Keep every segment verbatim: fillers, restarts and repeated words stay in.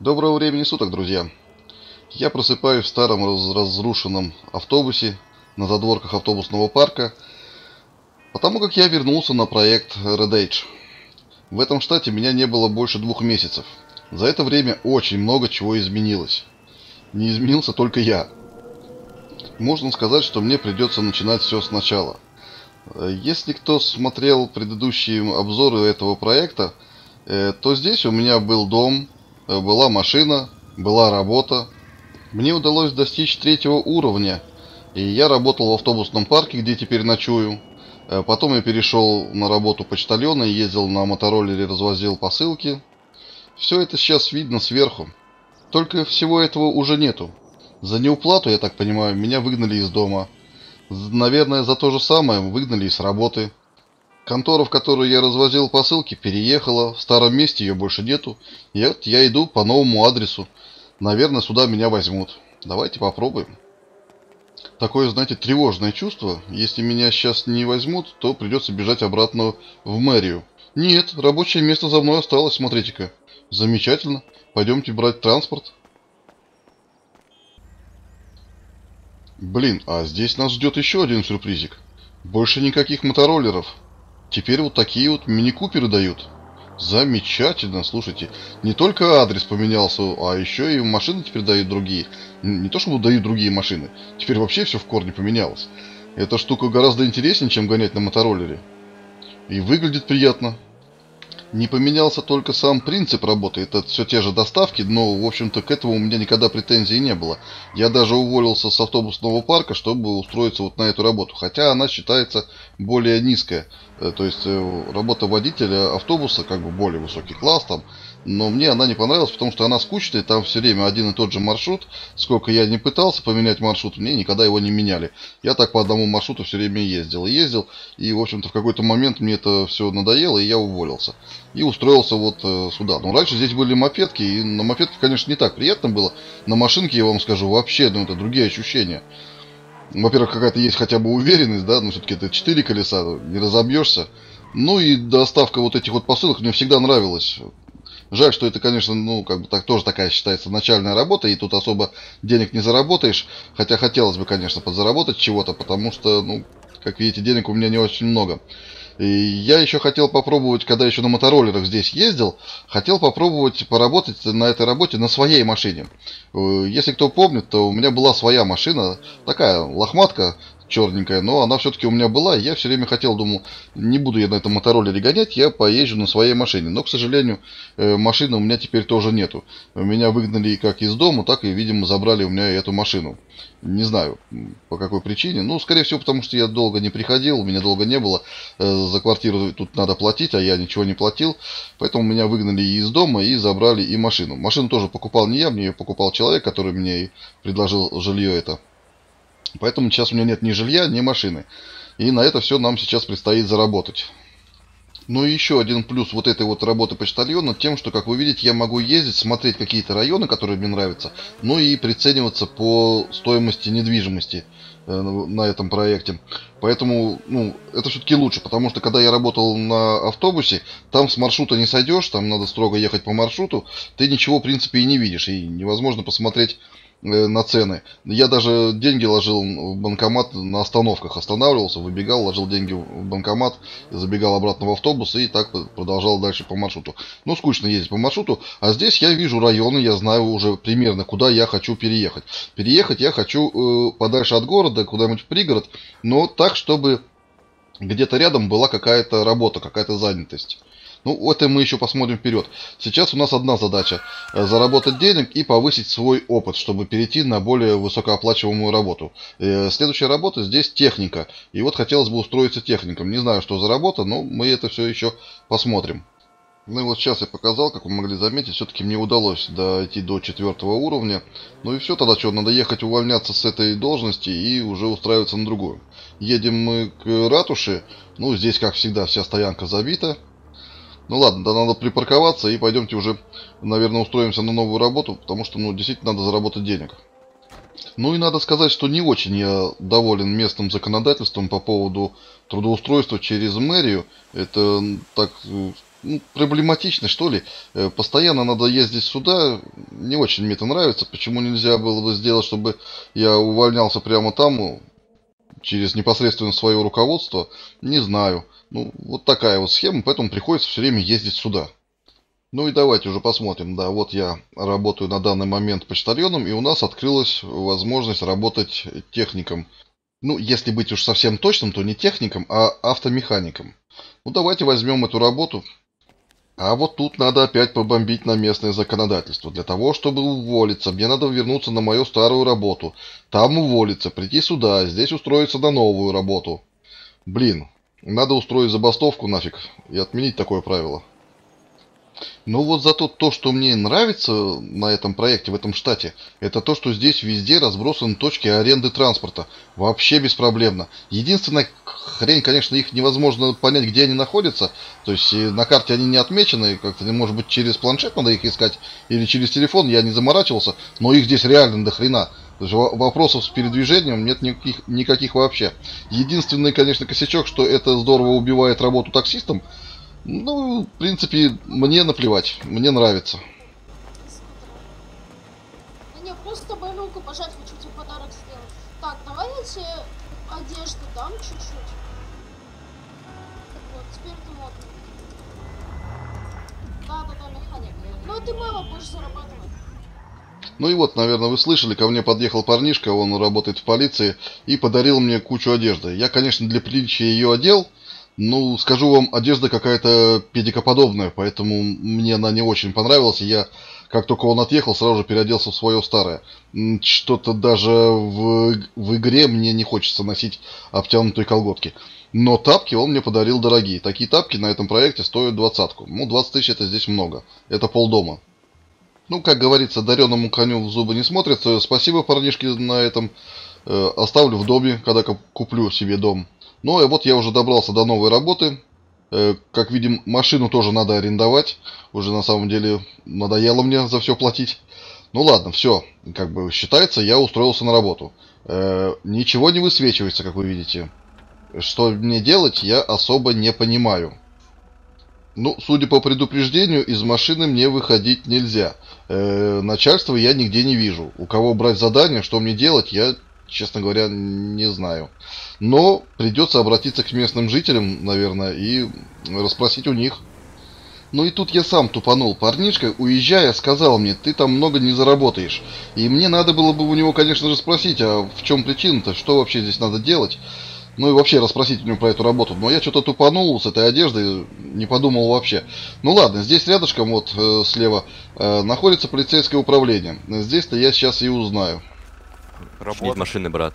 Доброго времени суток, друзья! Я просыпаюсь в старом раз- разрушенном автобусе на задворках автобусного парка, потому как я вернулся на проект Red Age. В этом штате меня не было больше двух месяцев. За это время очень много чего изменилось. Не изменился только я. Можно сказать, что мне придется начинать все сначала. Э, Если кто смотрел предыдущие обзоры этого проекта, э, то здесь у меня был дом, э, была машина, была работа. Мне удалось достичь третьего уровня, и я работал в автобусном парке, где теперь ночую. Э, Потом я перешел на работу почтальона, ездил на мотороллере, развозил посылки. Все это сейчас видно сверху. Только всего этого уже нету. За неуплату, я так понимаю, меня выгнали из дома. З- Наверное, за то же самое выгнали и с работы. Контора, в которую я развозил посылки, переехала. В старом месте ее больше нету. И вот я иду по новому адресу. Наверное, сюда меня возьмут. Давайте попробуем. Такое, знаете, тревожное чувство. Если меня сейчас не возьмут, то придется бежать обратно в мэрию. Нет, рабочее место за мной осталось, смотрите-ка. Замечательно. Пойдемте брать транспорт. Блин, а здесь нас ждет еще один сюрпризик. Больше никаких мотороллеров. Теперь вот такие вот мини-куперы дают. Замечательно, слушайте. Не только адрес поменялся, а еще и машины теперь дают другие. Н- Не то чтобы дают другие машины. Теперь вообще все в корне поменялось. Эта штука гораздо интереснее, чем гонять на мотороллере. И выглядит приятно. Не поменялся только сам принцип работы. Это все те же доставки, но, в общем-то, к этому у меня никогда претензий не было. Я даже уволился с автобусного парка, чтобы устроиться вот на эту работу. Хотя она считается более низкая. Э, То есть, э, работа водителя автобуса, как бы более высокий класс там. Но мне она не понравилась, потому что она скучная, там все время один и тот же маршрут. Сколько я не пытался поменять маршрут, мне никогда его не меняли. Я так по одному маршруту все время ездил и ездил. И, в общем-то, в какой-то момент мне это все надоело, и я уволился. И устроился вот э, сюда. Ну, раньше здесь были мопедки, и на мопедке, конечно, не так приятно было. На машинке, я вам скажу, вообще, ну, это другие ощущения. Во-первых, какая-то есть хотя бы уверенность, да, ну, все-таки это четыре колеса, не разобьешься. Ну, и доставка вот этих вот посылок мне всегда нравилась. Жаль, что это, конечно, ну, как бы так тоже такая считается начальная работа, и тут особо денег не заработаешь. Хотя хотелось бы, конечно, подзаработать чего-то, потому что, ну, как видите, денег у меня не очень много. И я еще хотел попробовать, когда еще на мотороллерах здесь ездил, хотел попробовать поработать на этой работе на своей машине. Э, Если кто помнит, то у меня была своя машина, такая лохматка, черненькая, но она все-таки у меня была, и я все время хотел, думал, не буду я на этом мотороллере гонять, я поезжу на своей машине. Но, к сожалению, э, машины у меня теперь тоже нету. Меня выгнали как из дома, так и, видимо, забрали у меня эту машину. Не знаю, по какой причине. Ну, скорее всего, потому что я долго не приходил, меня долго не было. Э, За квартиру тут надо платить, а я ничего не платил. Поэтому меня выгнали и из дома, и забрали и машину. Машину тоже покупал не я, мне ее покупал человек, который мне и предложил жилье это. Поэтому сейчас у меня нет ни жилья, ни машины. И на это все нам сейчас предстоит заработать. Ну и еще один плюс вот этой вот работы почтальона тем, что, как вы видите, я могу ездить, смотреть какие-то районы, которые мне нравятся, ну и прицениваться по стоимости недвижимости э, на этом проекте. Поэтому, ну, это все-таки лучше, потому что когда я работал на автобусе, там с маршрута не сойдешь, там надо строго ехать по маршруту, ты ничего, в принципе, и не видишь, и невозможно посмотреть э, на цены. Я даже деньги ложил в банкомат на остановках, останавливался, выбегал, ложил деньги в банкомат, забегал обратно в автобус и так продолжал дальше по маршруту. Ну, скучно ездить по маршруту, а здесь я вижу районы, я знаю уже примерно, куда я хочу переехать. Переехать я хочу э, подальше от города, куда-нибудь в пригород, но так, чтобы где-то рядом была какая-то работа, какая-то занятость. Ну, это мы еще посмотрим вперед. Сейчас у нас одна задача. э, Заработать денег и повысить свой опыт, чтобы перейти на более высокооплачиваемую работу. Э, Следующая работа здесь техника. И вот хотелось бы устроиться техником. Не знаю, что за работа, но мы это все еще посмотрим. Ну и вот сейчас я показал, как вы могли заметить, все-таки мне удалось дойти до четвертого уровня. Ну и все, тогда что, надо ехать увольняться с этой должности и уже устраиваться на другую. Едем мы к ратуше. Ну, здесь, как всегда, вся стоянка забита. Ну ладно, да надо припарковаться и пойдемте уже, наверное, устроимся на новую работу, потому что, ну, действительно надо заработать денег. Ну и надо сказать, что не очень я доволен местным законодательством по поводу трудоустройства через мэрию. Это м, так, э, ну, проблематично, что ли. Э, Постоянно надо ездить сюда. Не очень мне это нравится. Почему нельзя было бы сделать, чтобы я увольнялся прямо там, ну, через непосредственно свое руководство? Не знаю. Ну, вот такая вот схема, поэтому приходится все время ездить сюда. Ну и давайте уже посмотрим. Да, вот я работаю на данный момент почтальоном, и у нас открылась возможность работать техником. Ну, если быть уж совсем точным, то не техником, а автомехаником. Ну, давайте возьмем эту работу. А вот тут надо опять побомбить на местное законодательство. Для того, чтобы уволиться, мне надо вернуться на мою старую работу. Там уволиться, прийти сюда, здесь устроиться на новую работу. Блин, надо устроить забастовку нафиг и отменить такое правило. Ну вот зато то, что мне нравится на этом проекте, в этом штате, это то, что здесь везде разбросаны точки аренды транспорта. Вообще беспроблемно. Единственная хрень, конечно, их невозможно понять, где они находятся. То есть э, на карте они не отмечены, как-то, может быть, через планшет надо их искать, или через телефон, я не заморачивался, но их здесь реально до хрена. То есть вопросов с передвижением нет никаких, никаких вообще. Единственный, конечно, косячок, что это здорово убивает работу таксистам. Ну, в принципе, мне наплевать. Мне нравится. Да не, просто тобой руку пожать, хочу тебе подарок сделать. Так, давай я тебе одежду дам чуть-чуть. Вот, теперь ты модный. Да-да-да, механик. Ну, ты мало будешь зарабатывать. Ну и вот, наверное, вы слышали, ко мне подъехал парнишка, он работает в полиции, и подарил мне кучу одежды. Я, конечно, для приличия ее одел. Ну, скажу вам, одежда какая-то педикоподобная, поэтому мне она не очень понравилась, и я, как только он отъехал, сразу же переоделся в свое старое. М, Что-то даже в, в игре мне не хочется носить обтянутые колготки. Но тапки он мне подарил дорогие. Такие тапки на этом проекте стоят двадцатку. Ну, двадцать тысяч это здесь много. Это полдома. Ну, как говорится, дареному коню в зубы не смотрят. Э, Спасибо, парнишки, на этом. Э, Оставлю в доме, когда ку- куплю себе дом. Ну, и вот я уже добрался до новой работы. Э, Как видим, машину тоже надо арендовать. Уже на самом деле надоело мне за все платить. Ну ладно, все. Как бы считается, я устроился на работу. Э, Ничего не высвечивается, как вы видите. Что мне делать, я особо не понимаю. Ну, судя по предупреждению, из машины мне выходить нельзя. Э, начальства я нигде не вижу. У кого брать задание, что мне делать, я, честно говоря, не знаю. Но придется обратиться к местным жителям, наверное, и расспросить у них. Ну и тут я сам тупанул. Парнишка, уезжая, сказал мне, ты там много не заработаешь. И мне надо было бы у него, конечно же, спросить, а в чем причина-то, что вообще здесь надо делать. Ну и вообще расспросить у него про эту работу. Но я что-то тупанул с этой одеждой, не подумал вообще. Ну ладно, здесь рядышком, вот э, слева, э, находится полицейское управление. Здесь-то я сейчас и узнаю. Чинить машины, брат.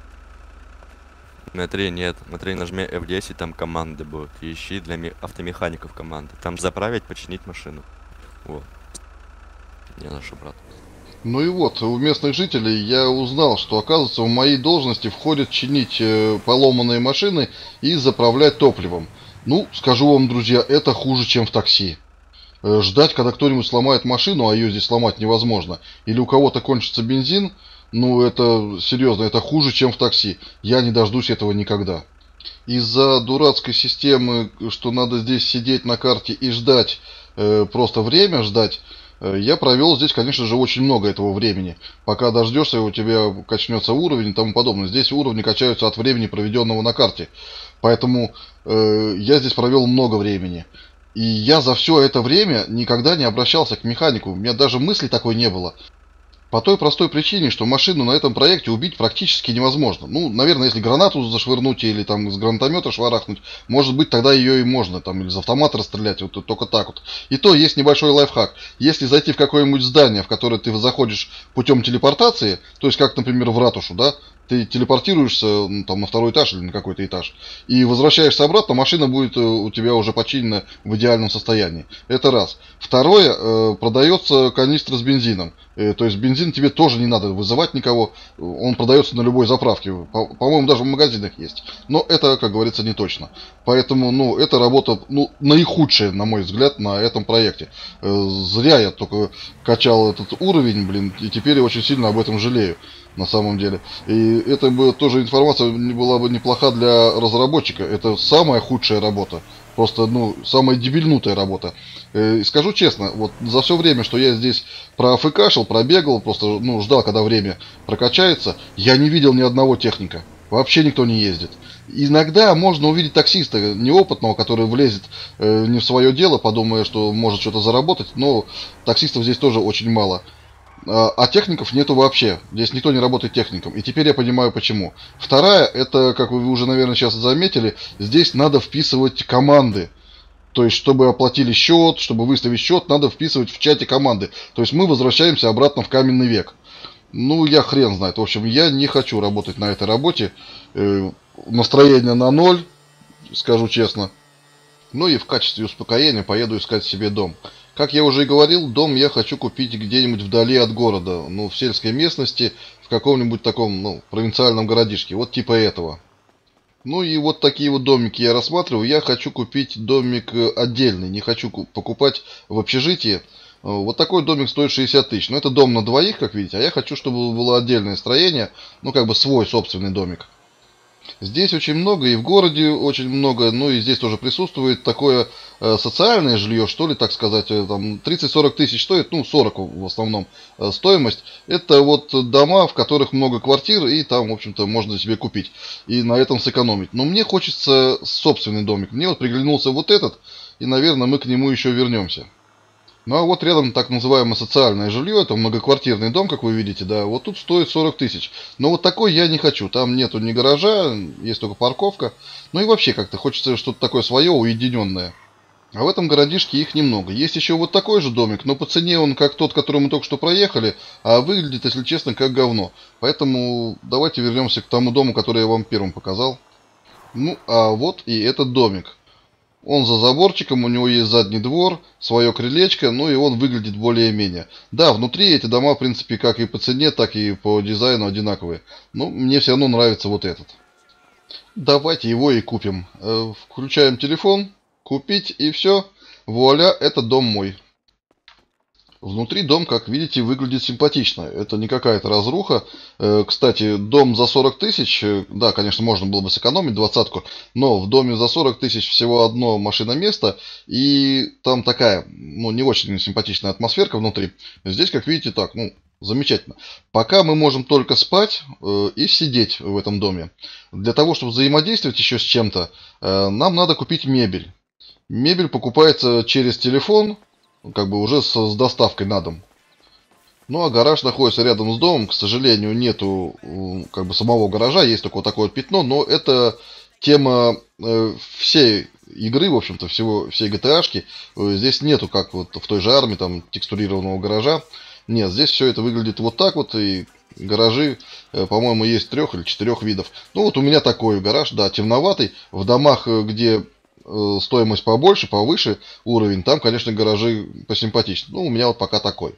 На три нет. На три нажми эф десять, там команды будут. И ищи для ми- автомехаников команды. Там заправить, починить машину. Вот. Не нашу, брат. Ну и вот, у местных жителей я узнал, что, оказывается, в моей должности входит чинить э, поломанные машины и заправлять топливом. Ну, скажу вам, друзья, это хуже, чем в такси. Э, ждать, когда кто-нибудь сломает машину, а ее здесь сломать невозможно, или у кого-то кончится бензин, ну, это серьезно, это хуже, чем в такси. Я не дождусь этого никогда. Из-за дурацкой системы, что надо здесь сидеть на карте и ждать, э, просто время ждать, э, я провел здесь, конечно же, очень много этого времени. Пока дождешься, у тебя качнется уровень и тому подобное. Здесь уровни качаются от времени, проведенного на карте. Поэтому э, я здесь провел много времени. И я за все это время никогда не обращался к механику. У меня даже мысли такой не было. По той простой причине, что машину на этом проекте убить практически невозможно. Ну, наверное, если гранату зашвырнуть или там с гранатомета шварахнуть, может быть, тогда ее и можно, там, или из автомата расстрелять, вот только так вот. И то есть небольшой лайфхак. Если зайти в какое-нибудь здание, в которое ты заходишь путем телепортации, то есть как, например, в ратушу, да, ты телепортируешься, ну, там, на второй этаж или на какой-то этаж, и возвращаешься обратно, машина будет э, у тебя уже починена в идеальном состоянии. Это раз. Второе, э, продается канистра с бензином. Э, то есть бензин тебе тоже не надо вызывать никого, он продается на любой заправке. По- по-моему, даже в магазинах есть. Но это, как говорится, не точно. Поэтому, ну, эта работа, ну, наихудшая, на мой взгляд, на этом проекте. Э, зря я только качал этот уровень, блин, и теперь я очень сильно об этом жалею. На самом деле. И это бы тоже информация была бы неплоха для разработчика. Это самая худшая работа. Просто, ну, самая дебильнутая работа. Э, скажу честно, вот за все время, что я здесь проафкашил, пробегал, просто, ну, ждал, когда время прокачается, я не видел ни одного техника. Вообще никто не ездит. Иногда можно увидеть таксиста неопытного, который влезет э, не в свое дело, подумая, что может что-то заработать, но таксистов здесь тоже очень мало. А, а техников нету вообще. Здесь никто не работает техником. И теперь я понимаю почему. Вторая, это, как вы уже, наверное, сейчас заметили, здесь надо вписывать команды. То есть, чтобы оплатили счет, чтобы выставить счет, надо вписывать в чате команды. То есть, мы возвращаемся обратно в каменный век. Ну, я хрен знает. В общем, я не хочу работать на этой работе. Э, настроение на ноль, скажу честно. Ну и в качестве успокоения поеду искать себе дом. Как я уже и говорил, дом я хочу купить где-нибудь вдали от города. Ну, в сельской местности, в каком-нибудь таком, ну, провинциальном городишке. Вот типа этого. Ну и вот такие вот домики я рассматриваю. Я хочу купить домик отдельный. Не хочу покупать в общежитии. Вот такой домик стоит шестьдесят тысяч. Но это дом на двоих, как видите. А я хочу, чтобы было отдельное строение. Ну, как бы свой собственный домик. Здесь очень много, и в городе очень много, ну и здесь тоже присутствует такое э, социальное жилье, что ли, так сказать, э, там тридцать-сорок тысяч стоит, ну сорок в основном э, стоимость. Это вот дома, в которых много квартир, и там, в общем-то, можно себе купить, и на этом сэкономить. Но мне хочется собственный домик, мне вот приглянулся вот этот, и, наверное, мы к нему еще вернемся. Ну а вот рядом так называемое социальное жилье, это многоквартирный дом, как вы видите, да, вот тут стоит сорок тысяч. Но вот такой я не хочу, там нету ни гаража, есть только парковка. Ну и вообще как-то хочется что-то такое свое, уединенное. А в этом городишке их немного. Есть еще вот такой же домик, но по цене он как тот, который мы только что проехали, а выглядит, если честно, как говно. Поэтому давайте вернемся к тому дому, который я вам первым показал. Ну а вот и этот домик. Он за заборчиком, у него есть задний двор, свое крылечко, ну и он выглядит более-менее. Да, внутри эти дома, в принципе, как и по цене, так и по дизайну одинаковые. Но мне все равно нравится вот этот. Давайте его и купим. Включаем телефон, купить и все. Вуаля, это дом мой. Внутри дом, как видите, выглядит симпатично. Это не какая-то разруха. Кстати, дом за сорок тысяч, да, конечно, можно было бы сэкономить двадцатку, но в доме за сорок тысяч всего одно машиноместо, и там такая, ну, не очень симпатичная атмосферка внутри. Здесь, как видите, так, ну, замечательно. Пока мы можем только спать э, и сидеть в этом доме. Для того, чтобы взаимодействовать еще с чем-то, э, нам надо купить мебель. Мебель покупается через телефон, как бы уже с, с доставкой на дом. Ну а гараж находится рядом с домом. К сожалению, нету как бы самого гаража, есть только вот такое вот пятно, но это тема э, всей игры, в общем-то, всего, всей джи ти эй-шки. Здесь нету, как вот в той же армии, там, текстурированного гаража. Нет, здесь все это выглядит вот так вот, и гаражи, э, по-моему, есть трех или четырех видов. Ну вот у меня такой гараж, да, темноватый. В домах, где стоимость побольше, повыше уровень, там, конечно, гаражи посимпатичнее. Ну, у меня вот пока такой.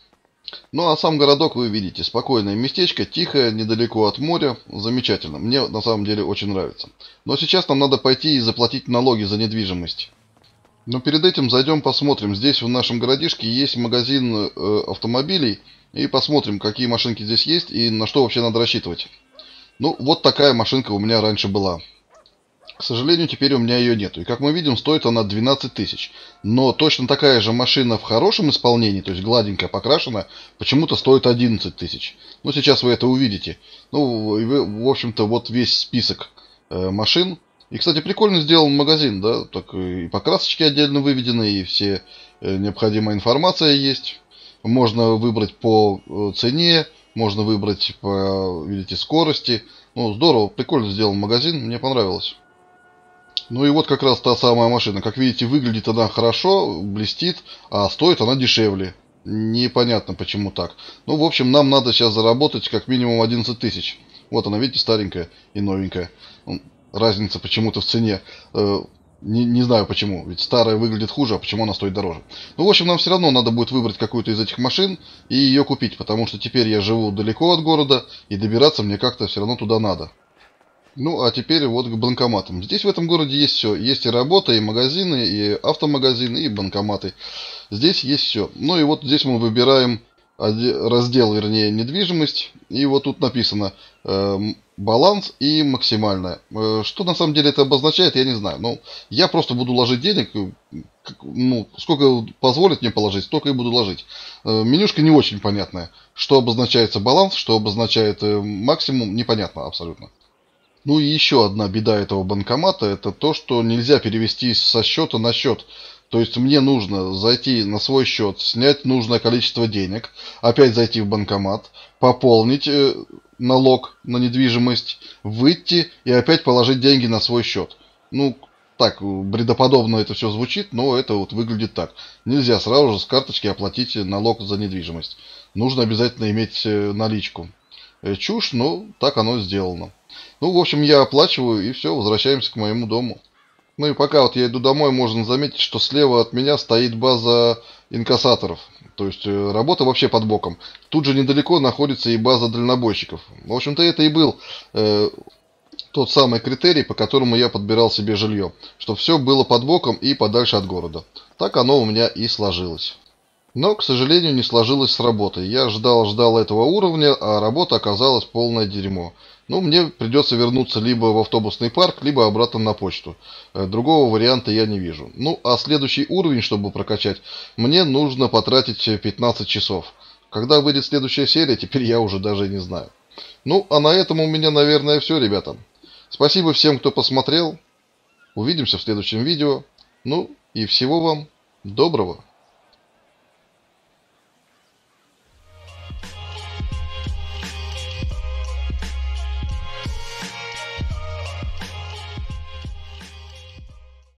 Ну, а сам городок, вы видите, спокойное местечко, тихое, недалеко от моря, замечательно. Мне, на самом деле, очень нравится. Но сейчас нам надо пойти и заплатить налоги за недвижимость. Но перед этим зайдем посмотрим. Здесь в нашем городишке есть магазин э, автомобилей, и посмотрим, какие машинки здесь есть и на что вообще надо рассчитывать. Ну, вот такая машинка у меня раньше была. К сожалению, теперь у меня ее нету. И как мы видим, стоит она двенадцать тысяч. Но точно такая же машина в хорошем исполнении, то есть гладенькая, покрашенная, почему-то стоит одиннадцать тысяч. Ну, сейчас вы это увидите. Ну, и вы, в общем-то, вот весь список э, машин. И, кстати, прикольно сделан магазин, да, так и покрасочки отдельно выведены, и все э, необходимая информация есть. Можно выбрать по э, цене, можно выбрать по, видите, скорости. Ну, здорово, прикольно сделан магазин, мне понравилось. Ну и вот как раз та самая машина. Как видите, выглядит она хорошо, блестит, а стоит она дешевле. Непонятно, почему так. Ну, в общем, нам надо сейчас заработать как минимум одиннадцать тысяч. Вот она, видите, старенькая и новенькая. Разница почему-то в цене. Не, не знаю почему. Ведь старая выглядит хуже, а почему она стоит дороже. Ну, в общем, нам все равно надо будет выбрать какую-то из этих машин и ее купить. Потому что теперь я живу далеко от города, и добираться мне как-то все равно туда надо. Ну, а теперь вот к банкоматам. Здесь в этом городе есть все. Есть и работа, и магазины, и автомагазины, и банкоматы. Здесь есть все. Ну и вот здесь мы выбираем раздел, вернее, недвижимость. И вот тут написано э, баланс и максимальное. Э, Что на самом деле это обозначает, я не знаю. Ну, я просто буду ложить денег, э, как- ну, сколько позволит мне положить, столько и буду ложить. Э, Менюшка не очень понятная. Что обозначается баланс, что обозначает э, максимум, непонятно абсолютно. Ну и еще одна беда этого банкомата, это то, что нельзя перевести со счета на счет. То есть мне нужно зайти на свой счет, снять нужное количество денег, опять зайти в банкомат, пополнить э, налог на недвижимость, выйти и опять положить деньги на свой счет. Ну, так, э, бредоподобно это все звучит, но это вот выглядит так. Нельзя сразу же с карточки оплатить налог за недвижимость. Нужно обязательно иметь э, наличку. Э, Чушь, но так оно сделано. Ну, в общем, я оплачиваю, и все, возвращаемся к моему дому. Ну и пока вот я иду домой, можно заметить, что слева от меня стоит база инкассаторов. То есть э, работа вообще под боком. Тут же недалеко находится и база дальнобойщиков. В общем-то, это и был э, тот самый критерий, по которому я подбирал себе жилье. Чтобы все было под боком и подальше от города. Так оно у меня и сложилось. Но, к сожалению, не сложилось с работой. Я ждал-ждал этого уровня, а работа оказалась полное дерьмо. Ну, мне придется вернуться либо в автобусный парк, либо обратно на почту. Э, Другого варианта я не вижу. Ну, а следующий уровень, чтобы прокачать, мне нужно потратить э, пятнадцать часов. Когда выйдет следующая серия, теперь я уже даже не знаю. Ну, а на этом у меня, наверное, все, ребята. Спасибо всем, кто посмотрел. Увидимся в следующем видео. Ну, и всего вам доброго.